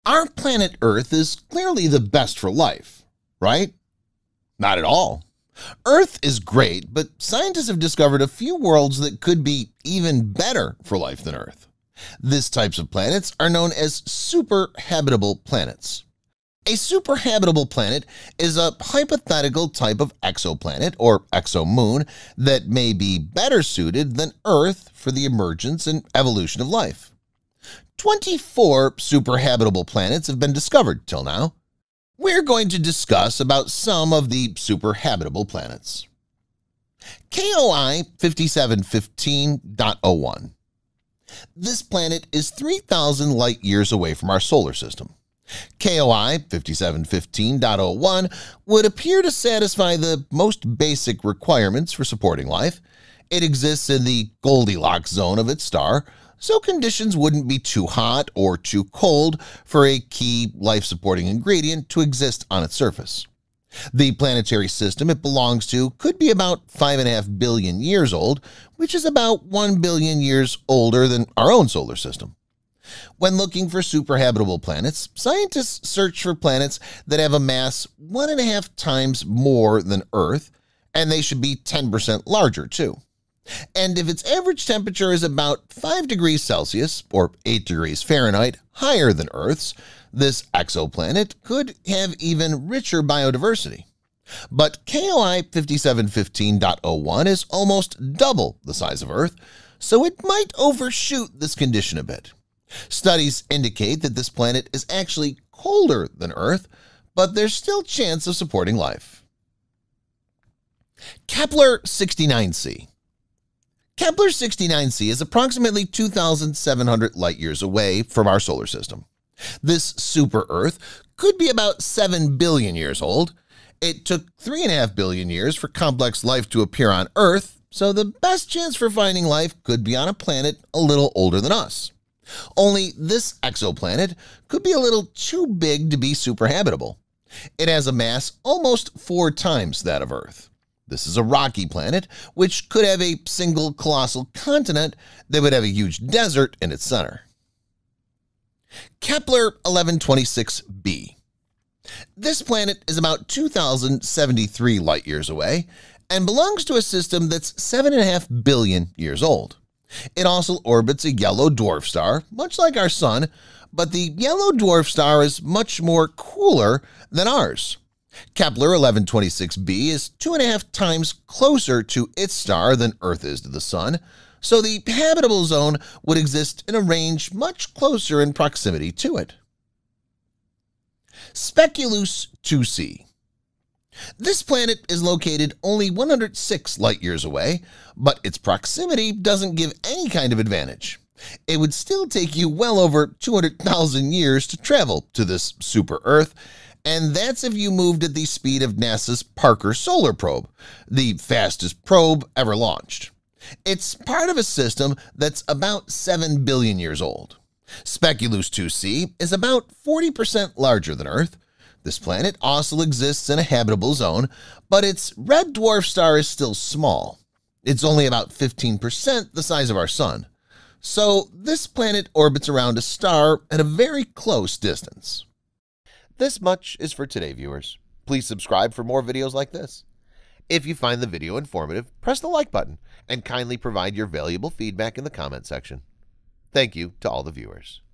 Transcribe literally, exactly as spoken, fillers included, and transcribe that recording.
Our planet Earth is clearly the best for life, right? Not at all. Earth is great, but scientists have discovered a few worlds that could be even better for life than Earth. These types of planets are known as super-habitable planets. A super-habitable planet is a hypothetical type of exoplanet or exomoon that may be better suited than Earth for the emergence and evolution of life. twenty-four super-habitable planets have been discovered till now. We're going to discuss about some of the super-habitable planets. K O I fifty-seven fifteen point oh one. This planet is three thousand light-years away from our solar system. K O I fifty-seven fifteen point oh one would appear to satisfy the most basic requirements for supporting life. It exists in the Goldilocks zone of its star, so conditions wouldn't be too hot or too cold for a key life-supporting ingredient to exist on its surface. The planetary system it belongs to could be about five point five billion years old, which is about one billion years older than our own solar system. When looking for super-habitable planets, scientists search for planets that have a mass one and a half times more than Earth, and they should be ten percent larger too. And if its average temperature is about five degrees Celsius or eight degrees Fahrenheit higher than Earth's, this exoplanet could have even richer biodiversity. But K O I fifty-seven fifteen point oh one is almost double the size of Earth, so it might overshoot this condition a bit. Studies indicate that this planet is actually colder than Earth, but there's still chance of supporting life. Kepler sixty-nine c. Kepler sixty-nine c is approximately two thousand seven hundred light-years away from our solar system. This super-Earth could be about seven billion years old. It took three point five billion years for complex life to appear on Earth, so the best chance for finding life could be on a planet a little older than us. Only this exoplanet could be a little too big to be super-habitable. It has a mass almost four times that of Earth. This is a rocky planet, which could have a single colossal continent that would have a huge desert in its center. Kepler eleven twenty-six b. This planet is about two thousand seventy-three light-years away and belongs to a system that's seven point five billion years old. It also orbits a yellow dwarf star, much like our Sun, but the yellow dwarf star is much more cooler than ours. Kepler eleven twenty-six b is two and a half times closer to its star than Earth is to the Sun, so the habitable zone would exist in a range much closer in proximity to it. Speculus two c. This planet is located only one hundred six light-years away, but its proximity doesn't give any kind of advantage. It would still take you well over two hundred thousand years to travel to this super-Earth, and that's if you moved at the speed of NASA's Parker Solar Probe, the fastest probe ever launched. It's part of a system that's about seven billion years old. Speculus two c is about forty percent larger than Earth. This planet also exists in a habitable zone, but its red dwarf star is still small. It's only about fifteen percent the size of our Sun. So this planet orbits around a star at a very close distance. This much is for today, viewers. Please subscribe for more videos like this. If you find the video informative, press the like button and kindly provide your valuable feedback in the comment section. Thank you to all the viewers.